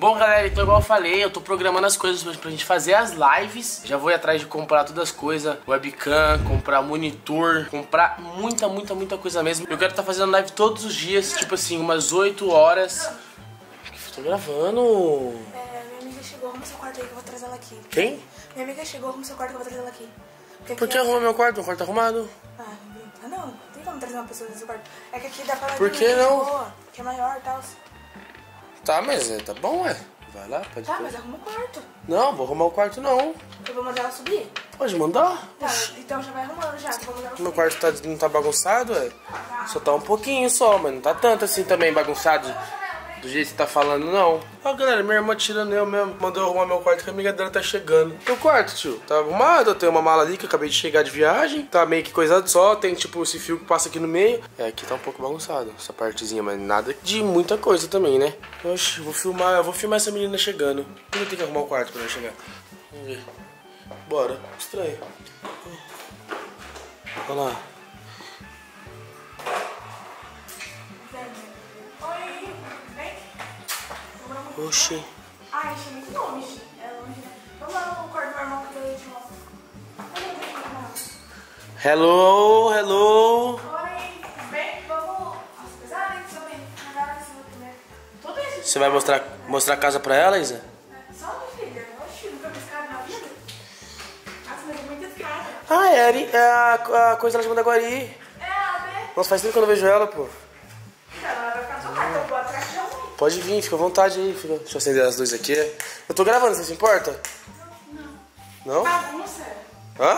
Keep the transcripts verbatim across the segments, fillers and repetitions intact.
Bom, galera, então igual eu falei, eu tô programando as coisas pra gente fazer as lives. Já vou ir atrás de comprar todas as coisas, webcam, comprar monitor, comprar muita, muita, muita coisa mesmo. Eu quero estar fazendo live todos os dias, tipo assim, umas oito horas. Tô gravando. É, minha amiga chegou, arruma seu quarto aí que eu vou trazer ela aqui. Quem? Minha amiga chegou, arruma seu quarto que eu vou trazer ela aqui. Porque Por que aqui arruma meu quarto? Meu quarto tá arrumado? Ah, ah, não, tem como trazer uma pessoa do seu quarto. É que aqui dá pra ela Por que não? boa, que é maior e tal. Tá, mas é, tá bom, ué. Vai lá, pode Tá, fazer. mas arruma o quarto. Não, vou arrumar o quarto não. Eu vou mandar ela subir. Pode mandar? Tá, então já vai arrumando já, que eu vou mandar ela subir. Meu quarto tá, não tá bagunçado, ué. Só tá um pouquinho só, mas não tá tanto assim também bagunçado. Do jeito que você tá falando, não. Ó, galera, minha irmã tirando eu mesmo. Mandou eu arrumar meu quarto que a amiga dela tá chegando. Meu quarto, tio, tá arrumado. Eu tenho uma mala ali que eu acabei de chegar de viagem. Tá meio que coisado só. Tem, tipo, esse fio que passa aqui no meio. É, aqui tá um pouco bagunçado, essa partezinha. Mas nada de muita coisa também, né? Oxe, vou filmar, eu vou filmar essa menina chegando. Eu tenho que arrumar o quarto pra ela chegar. Vamos ver. Bora. Estranho. Olha lá. Oxi. Ai, achei muito longe. É longe, né? Vamos lá no quarto do meu irmão que eu te mostro. Hello, hello. Oi, bem, vamos. Nossa, pesado, hein? Subir. Melhor em cima primeiro. Tudo isso. Você vai mostrar, mostrar a casa pra ela, Isa? É, só minha filha. Oxi, nunca vi escada na vida. Nossa, mas é muita escada. Ah, é, Ari, é a, a coisa lá de Mandaguari. É, ela vê. Nossa, faz tempo que eu não vejo ela, pô. Ela vai ficar no seu quarto, eu vou atrás de alguém. Pode vir, fica à vontade aí, filho. Deixa eu acender as luzes aqui. Eu tô gravando, você se importa? Não. Não? Bagunça. Hã?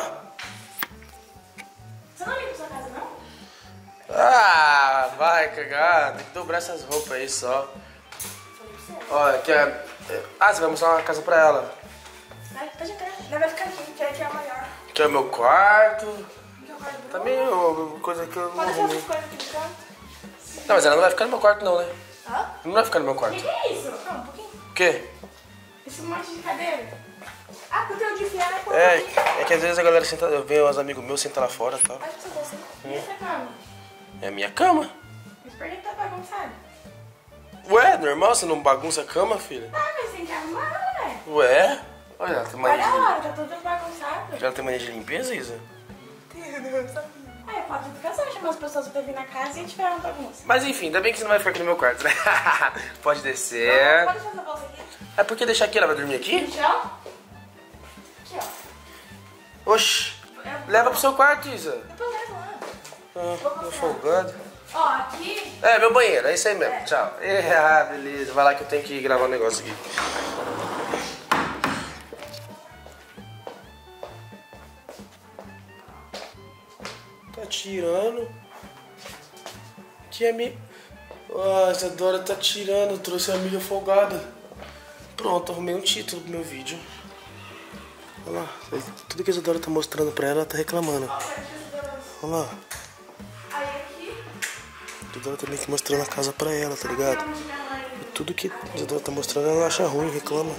Você não limpa sua casa, não? Ah, vai cagar. Tem que dobrar essas roupas aí só. Olha, aqui é... Ah, você vai mostrar uma casa pra ela. Vai, pode entrar. Ela vai ficar aqui, que aqui é a maior. Aqui é o meu quarto. Aqui é o quarto do Tá Bruno. meio coisa que eu não Pode deixar arrumei. essas coisas aqui no canto. Não, mas ela não vai ficar no meu quarto não, né? Hã? Não vai ficar no meu O quarto. que, que é isso? Não, um pouquinho. O quê? Esse monte de cadeira. Ah, porque eu de enfiar é com É, é que às vezes a galera senta, eu vejo uns amigos meus sentar lá fora e tal. Pode ser você. E essa cama? É a minha cama. Mas por que tá bagunçado? Ué, normal, você não bagunça a cama, filha? Ah, mas tem que arrumar, ué. Ué? Olha, ela tem mania Olha de... lá, tá tudo bagunçado. Já tem mania de limpeza, Isa? Ah, pode educação, chamar as pessoas pra vir na casa e tiver uma bagunça. Mas enfim, ainda bem que você não vai ficar aqui no meu quarto, né? Pode descer. Pode fazer a bolsa aqui. É porque deixar aqui, ela vai dormir aqui? No chão? Aqui, ó. Oxi. Leva pro seu quarto, Isa. Depois leva lá. Ah, tô folgado. Ó, aqui. É, meu banheiro, é isso aí mesmo. Tchau. É, ah, beleza. Vai lá que eu tenho que gravar um negócio aqui. Tá tirando. Que é minha... Ah, essa Dora tá tirando. Eu trouxe a amiga folgada. Pronto, arrumei um título pro meu vídeo. Olha lá. Tudo que a Isadora tá mostrando pra ela, ela tá reclamando. Olha lá. Aí aqui. A Isadora tá meio que mostrando a casa pra ela, tá ligado? E tudo que a Isadora tá mostrando, ela acha ruim, reclama.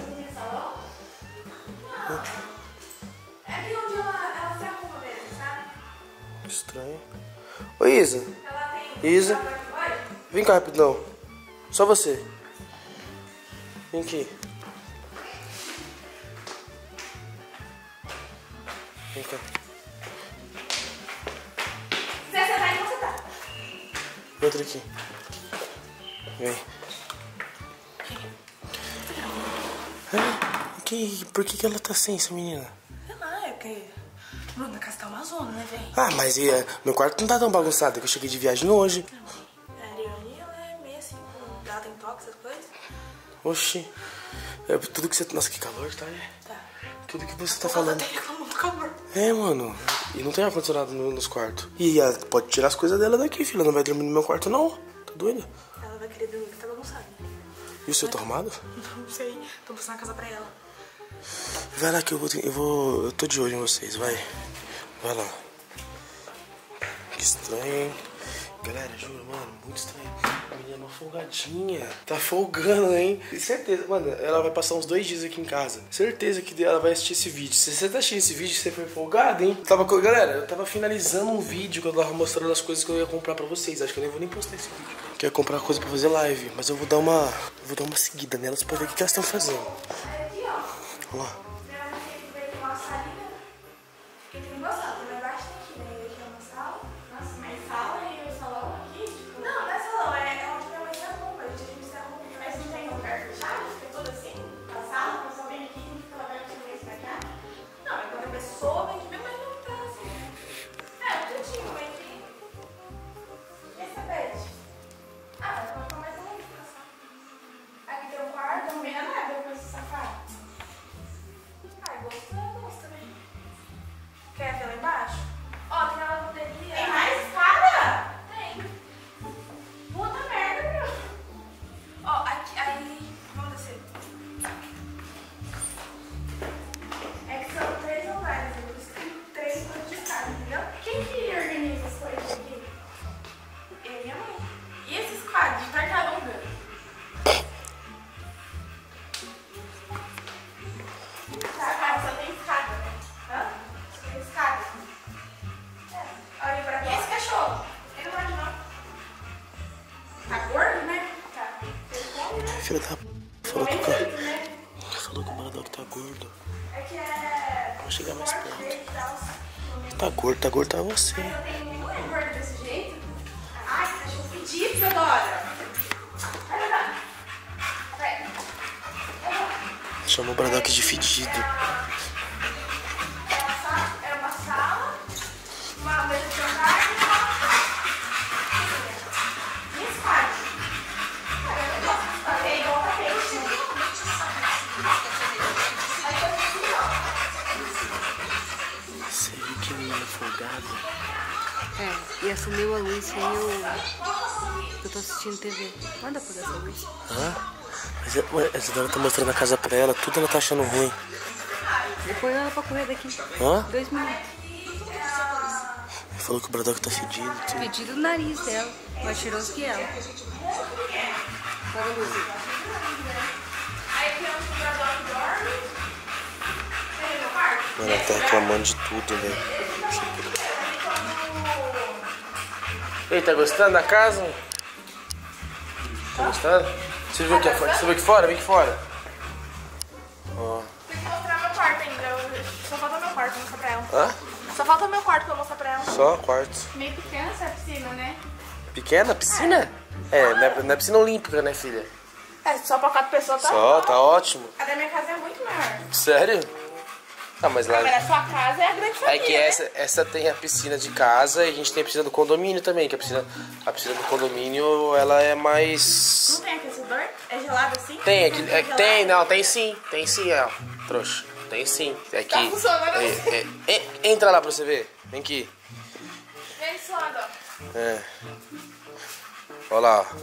É aqui onde ela, ela se arruma mesmo, sabe? Estranho. Oi, Isa. Ela tem. Isa. Ela vai- vai. Vem cá rapidão. Só você. Vem aqui. Vem cá. Se quiser sentar aí, você tá. Entra aqui. Vem. Ah, que, por que, que ela tá sem essa menina? Sei lá, é porque. Bruno, a casa tá uma zona, né, velho? Ah, mas e, é, meu quarto não tá tão bagunçado, que eu cheguei de viagem hoje. A Ariane, ela é meio assim, ela tem toque, essas coisas. Oxi. É, tudo que você... Nossa, que calor, tá? É? Tá. Tudo que você tá Ela falando. tem reclamando do calor. É, mano. E não tem ar-condicionado no, nos quartos. E ela pode tirar as coisas dela daqui, filha. Não vai dormir no meu quarto, não. Tá doida? Ela vai querer dormir, que tá bagunçado. E o seu tá arrumado? Não sei, tô buscando a casa pra ela. Vai lá que eu vou... Eu vou... Eu tô de olho em vocês, vai. Vai lá. Que estranho, hein? Galera, juro, mano, muito estranho. A menina é uma folgadinha. Tá folgando, hein? Certeza, mano, ela vai passar uns dois dias aqui em casa. Certeza que ela vai assistir esse vídeo. Se você tá assistindo esse vídeo, você foi folgado, hein? Eu tava, galera, eu tava finalizando um vídeo que eu tava mostrando as coisas que eu ia comprar pra vocês. Acho que eu nem vou nem postar esse vídeo. Quero comprar coisa pra fazer live, mas eu vou dar uma. Eu vou dar uma seguida nelas pra ver o que elas estão fazendo. Olha lá. Filha da p... Falou que o cara... Falou que o Braddock tá gordo. Vou chegar mais perto. Tá gordo, tá gordo, tá você. Ai, você achou fedido, Isadora? Chamou o Braddock de fedido. Era uma sala, uma mesa de jantar e uma... E esse quarto? Ok, igual pra peixe. Você viu que menina folgada? É, e assumiu a luz sem eu... Eu tô assistindo T V. Manda apagar essa luz. Hã? Mas ué, essa dona tá mostrando a casa pra ela, tudo ela tá achando ruim. Depois ela pra correr daqui. Hã? Dois minutos. Ele falou que o Braddock tá fedido. Tudo. Pedido do nariz dela. Mais cheiroso que ela. Apaga a luz aí. Aí tem um Braddock dorme. Tem no quarto? Mano, ela tá reclamando de tudo, velho. E aí, tá gostando da casa? Tá gostando? Você viu aqui, você viu aqui fora? Vem aqui fora. Ó. Tem que mostrar meu quarto ainda. Eu- Só falta meu quarto pra mostrar pra ela. Hã? Só falta meu quarto pra mostrar pra ela. Só quarto. Meio pequena essa piscina, né? Pequena piscina? É, não é, não é piscina olímpica, né, filha? É, só pra quatro pessoas tá Só, tá ótimo. A da minha casa é muito maior. Sério? Ah, mas lá... Agora a sua casa é a grande família, É que né? essa, essa tem a piscina de casa e a gente tem a piscina do condomínio também, que a piscina, a piscina do condomínio, ela é mais... Não tem aquecedor? É gelado assim? Tem, aqui, é, gelado? tem, não, tem sim, tem sim, ó, trouxa, tem sim. É que, Tá funcionando é, assim. é, é, entra lá pra você ver, vem aqui. Vem suando, ó. É. Olha lá, ó.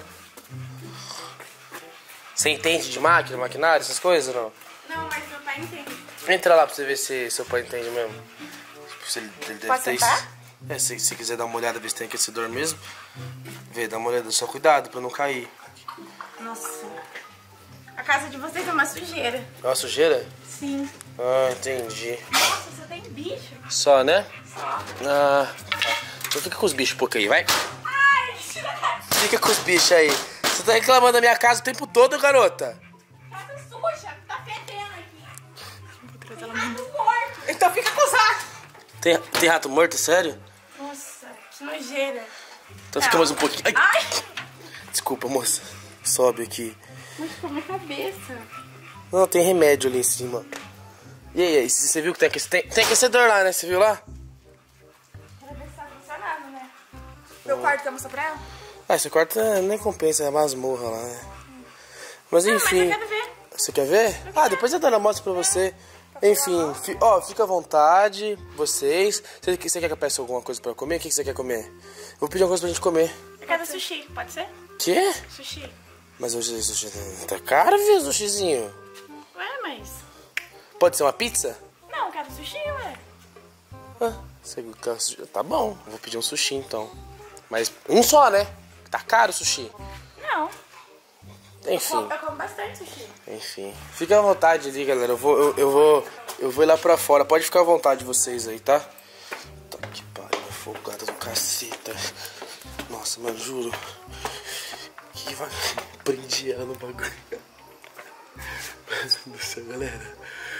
Você entende de máquina, maquinário, essas coisas ou não? Não, mas meu pai entende. Entra lá pra você ver se seu pai entende mesmo. Se ele, ele deve Posso ter sentar? isso. É, se você quiser dar uma olhada, ver se tem aquecedor mesmo. Vê, dá uma olhada, só cuidado pra não cair. Nossa. A casa de vocês é uma sujeira. É uma sujeira? Sim. Ah, entendi. Nossa, você tem bicho. Só, né? Só. Ah, então fica com os bichos um pouco aí, vai. Ai, tira a casa. Fica com os bichos aí. Você tá reclamando da minha casa o tempo todo, garota. Casa suja, tá fedendo aqui. Tem rato morto. Então fica com os ratos. Tem, tem rato morto, sério? Nossa, que nojeira. Então fica mais um pouquinho. Ai, Ai, desculpa, moça. Sobe aqui. mas com a minha cabeça. Não, tem remédio ali em cima. E aí, você viu que tem aquecedor? Tem, tem aquecedor lá, né? Você viu lá? Quero ver se tá funcionando, né? Meu quarto, quer mostrar pra ela? Ah, esse quarto é- nem compensa, é masmorra lá, né? Mas Não, mas enfim. eu quero ver. Você quer ver? Ah, depois a dona mostra pra você. Enfim, fi- ó, fica à vontade, vocês. Você, você quer que eu peça alguma coisa pra comer? O que que você quer comer? Eu vou pedir uma coisa pra gente comer. Eu quero sushi, pode ser? Quê? Sushi. Mas hoje o sushi tá caro, viu, o sushizinho? Ué, mas... Pode ser uma pizza? Não, eu quero sushi, ué. Ah, você quer sushi? Tá bom, eu vou pedir um sushi então. Mas um só, né? Tá caro o sushi. Não. Enfim. Eu como bastante sushi. Enfim. Fica à vontade ali, galera. Eu vou, eu, eu vou, eu vou ir lá pra fora. Pode ficar à vontade vocês aí, tá? Tá que pariu, folgada do caceta. Nossa, mano, juro. Que vai... Prendi ela no bagulho. Meu Deus do céu, galera.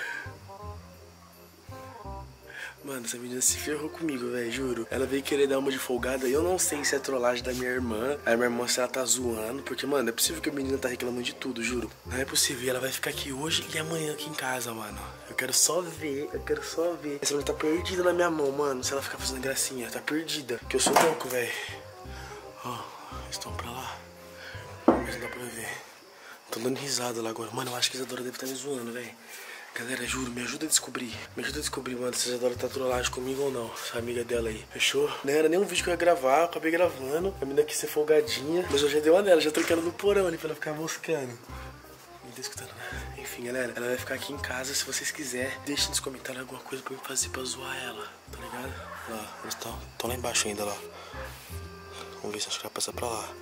Mano, essa menina se ferrou comigo, velho, juro. Ela veio querer dar uma de folgada e eu não sei se é trollagem da minha irmã. A minha irmã, se ela tá zoando, porque, mano, é possível que a menina tá reclamando de tudo, juro. Não é possível, ela vai ficar aqui hoje e amanhã aqui em casa, mano. Eu quero só ver, eu quero só ver. Essa menina tá perdida na minha mão, mano. Se ela ficar fazendo gracinha, tá perdida. Que eu sou louco, velho. Ó, oh, estão pra lá. Mas não dá pra ver. Tô dando risada lá agora. Mano, eu acho que a Isadora deve estar me zoando, velho. Galera, juro, me ajuda a descobrir. Me ajuda a descobrir, mano, se a Isadora tá trollagem comigo ou não. Essa amiga dela aí. Fechou? Não era nem um vídeo que eu ia gravar, eu acabei gravando. A menina quis ser folgadinha. Mas eu já dei uma nela, já troquei ela no porão ali pra ela ficar moscando. Não tá escutando, né? Enfim, galera, ela vai ficar aqui em casa. Se vocês quiserem, deixem nos comentários alguma coisa pra eu fazer pra zoar ela. Tá ligado? Lá, eles estão lá embaixo ainda, lá. Vamos ver se acho que vai passar pra lá.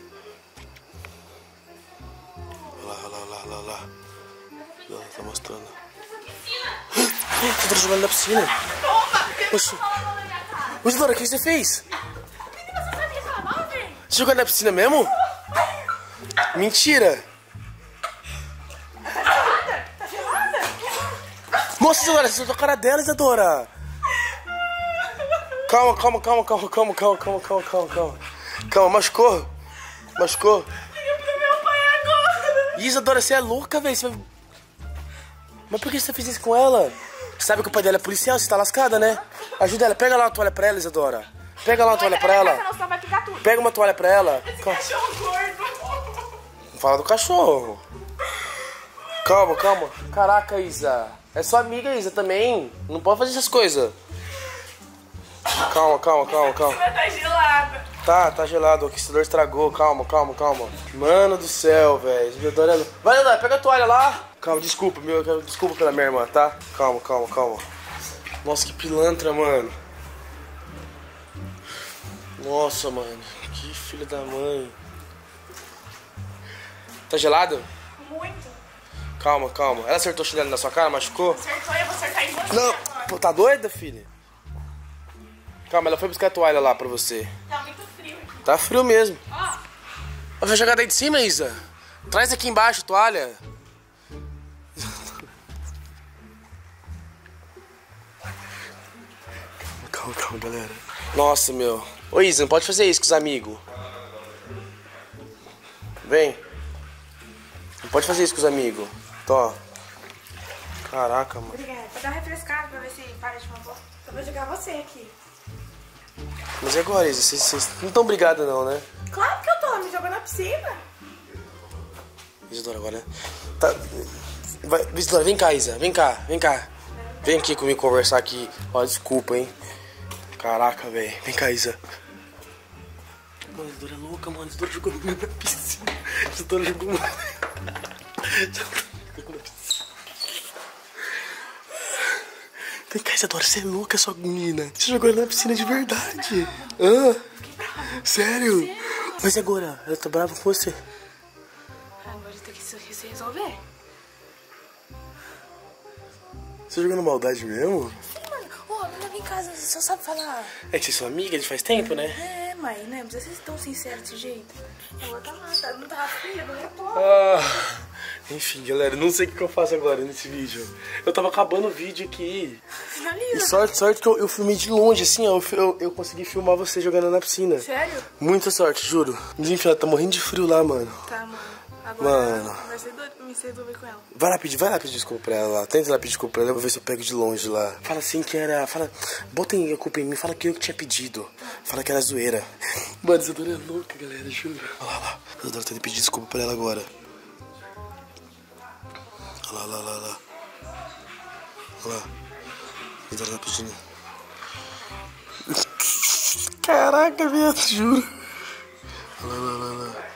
Lá, lá, lá, lá, lá. Ela tá mostrando. Você tá jogando na piscina? Oxi. Ô, Isadora, o que você fez? Você jogou na piscina mesmo? Mentira! Tá gelada? Tá gelada? Nossa, Isadora, você soltou a cara dela, Isadora! Calma, calma, calma, calma, calma, calma, calma, calma, calma, calma. Calma, machucou? Machucou? Liga pro meu pai agora! Isadora, você é louca, velho. Vai... Mas por que você fez isso com ela? Você sabe que o pai dela é policial, você tá lascada, né? Ajuda ela, pega lá uma toalha pra ela, Isadora. Pega lá uma toalha pra ela. Não, senão vai picar tudo. Pega uma toalha pra ela. Esse Calma. cachorro gordo. Não fala do cachorro. Calma, calma. Caraca, Isa. É sua amiga, Isa, também. Não pode fazer essas coisas. Calma, calma, calma, calma. Tá gelada. Tá, tá gelado. O aquecedor estragou. Calma, calma, calma. Mano do céu, velho. Vai, Isadora, pega a toalha lá. Calma, desculpa, meu, desculpa pela minha irmã, tá? Calma, calma, calma. Nossa, que pilantra, mano. Nossa, mano. Que filho da mãe. Tá gelado? Muito. Calma, calma. Ela acertou o chinelo na sua cara, machucou? Acertou e eu vou acertar em você Não. agora. Pô, tá doida, filha? Calma, ela foi buscar a toalha lá pra você. Tá muito frio aqui. Tá frio mesmo. Ó. Vai jogar daí de cima, Isa? Traz aqui embaixo a toalha. Calma, calma, galera. Nossa, meu. Ô, Isa, não pode fazer isso com os amigos. Vem. Não pode fazer isso com os amigos. Tó. Caraca, mano. Obrigada. Pra dar uma refrescada, pra ver se para de uma bosta. Eu vou jogar você aqui. Mas e agora, Isa? Vocês, vocês não estão brigados não, né? Claro que eu tô. Me jogando na piscina. Isadora, agora. Tá. Vai, Isadora, vem cá, Isa. Vem cá, vem cá. Vem aqui comigo conversar aqui. Ó, desculpa, hein. Caraca, velho. Vem cá, Isa. Mano, a Isadora é louca, mano. A Isadora jogou na piscina. A Isadora jogou na piscina. Vem cá, Isadora. Você é louca, sua menina. Você jogou na piscina de verdade. Hã? Sério? Mas e agora? Ela tá brava com você. Agora tem que se resolver. Você jogou na maldade mesmo? Mano, ô, não leva em casa, você só sabe falar. É que vocês são amigas de faz tempo, né? É, mas, né, não precisa ser tão sincero desse jeito. Agora tá lá, tá, não tava frio, agora eu tô. Ah, enfim, galera, não sei o que eu faço agora nesse vídeo. Eu tava acabando o vídeo aqui. Finaliza. E sorte, sorte que eu, eu filmei de longe, assim, ó. Eu, eu, eu consegui filmar você jogando na piscina. Sério? Muita sorte, juro. Mas enfim, ela tá morrendo de frio lá, mano. Tá, mano. Agora Mano. vai ser doido pra me ser resolver com ela. Vai lá pedir, vai lá pedir desculpa pra ela lá. Tenta lá pedir desculpa pra ela, eu vou ver se eu pego de longe lá. Fala assim que era. Fala. Botem a culpa em mim, fala que eu que tinha pedido. Fala que era zoeira. Mano, essa Isadora é louca, galera, juro. Olha lá, olha lá. A Isadora tem que pedir desculpa pra ela agora. Olha lá, olha lá, olha lá. Olha lá. A Isadora tá pedindo. Caraca, viado, juro. Olha lá, olha lá, olha lá.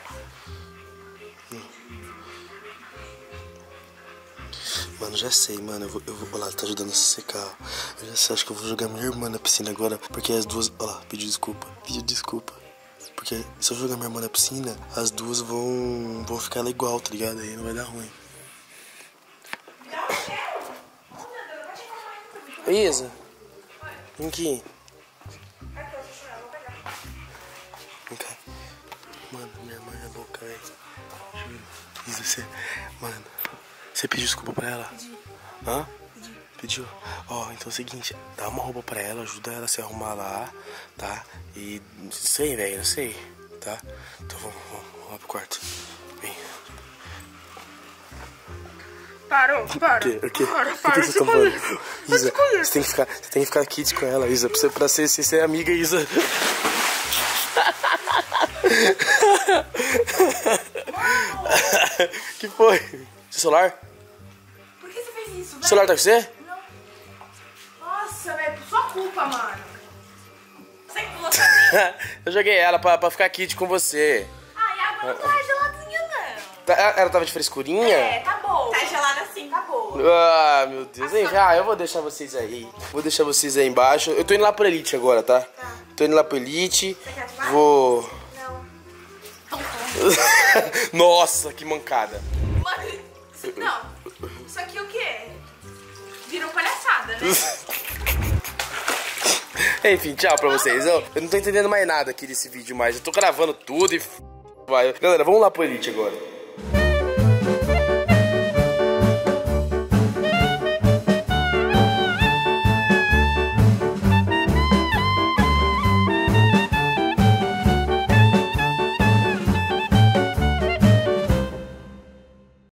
Mano, já sei, mano, eu vou, eu vou, olha lá, tá ajudando a se secar. Eu já sei, acho que eu vou jogar minha irmã na piscina agora, porque as duas, olha lá, pediu desculpa, pediu desculpa. porque se eu jogar minha irmã na piscina, as duas vão, vão ficar ela igual, tá ligado? Aí não vai dar ruim. Isa, vem aqui. Vem cá. Mano, minha irmã é louca, velho. Juro. Isa, você... Mano, você pediu desculpa pra ela? Pedi. Hã? Pedi. Pediu? Ó, oh, então é o seguinte, dá uma roupa pra ela, ajuda ela a se arrumar lá, tá? E... sei, velho, não sei, tá? Então vamos, vamos, vamos lá pro quarto. Vem. Parou, para. O quê? O quê? Para, O que para, que você tá falando? Isa, você tem que ficar, você tem que ficar kids com ela, Isa, pra, você, pra ser, ser, ser amiga, Isa. Que foi? Seu celular? Por que você fez isso, velho? O celular tá com você? Não. Nossa, velho, por sua culpa, mano. Você que pulou sozinho. Eu joguei ela pra, pra ficar kid com você. Ai, a água não tá geladinha, não. Tá- Ela tava de frescurinha? É, tá boa. Tá gelada assim, tá boa. Ah, meu Deus. Hein? Ah, eu vou deixar vocês aí. Vou deixar vocês aí embaixo. Eu tô indo lá pro Elite agora, tá? Tá. Tô indo lá pro Elite. Você quer ativar? Vou... Não. Nossa, que mancada. Mano, isso, não. Isso aqui o quê? Virou palhaçada, né? Enfim, tchau pra vocês. Eu, eu não tô entendendo mais nada aqui desse vídeo mais. Eu tô gravando tudo e... f- Vai. Galera, vamos lá pro Elite agora.